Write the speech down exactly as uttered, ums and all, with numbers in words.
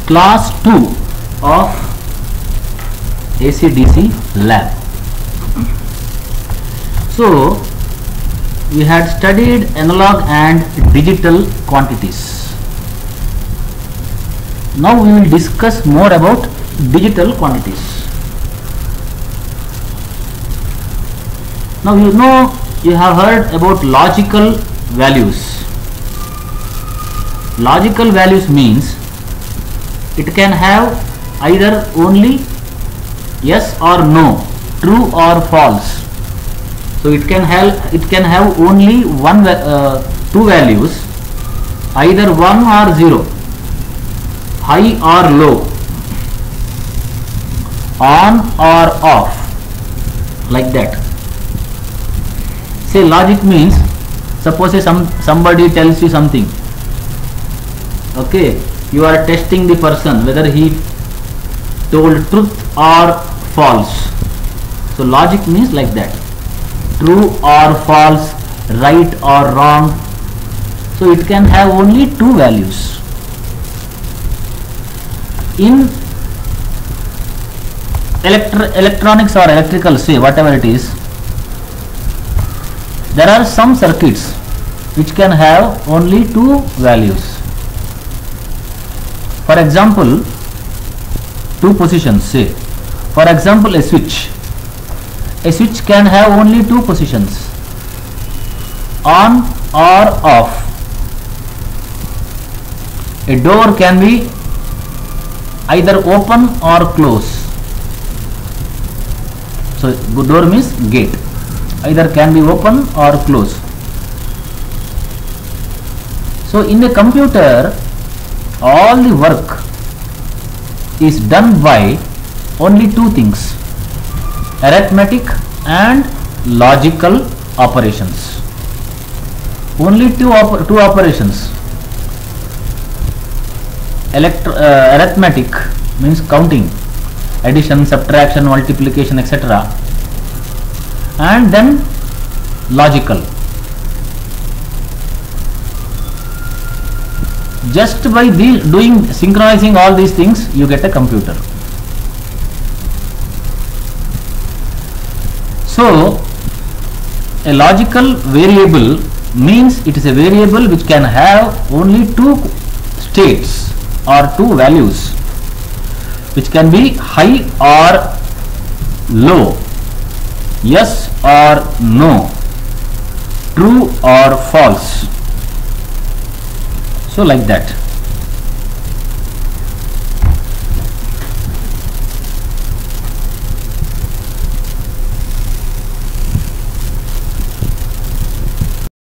class two of A C D C lab. So we had studied analog and digital quantities. Now we will discuss more about digital quantities. Now you know, you have heard about logical values. Logical values means it can have either only yes or no, true or false. So it can have it can have only one uh, two values, either one or zero, high or low, on or off, like that. Say logic means, suppose some somebody tells you something. Okay, you are testing the person whether he told truth or false. So logic means like that, true or false, right or wrong. So it can have only two values. In electro electronics or electrical, say whatever it is, there are some circuits which can have only two values. For example, two positions, say for example a switch. A switch can have only two positions, on or off. A door can be either open or close. So door means gate, either can be open or close. So in a computer, all the work is done by only two things: arithmetic and logical operations. Only two op two operations. Electro uh, arithmetic means counting, addition, subtraction, multiplication, et cetera. And then logical. Just by the doing synchronizing all these things, you get a computer. So a logical variable means it is a variable which can have only two states or two values, which can be high or low, yes or no, true or false. So like that.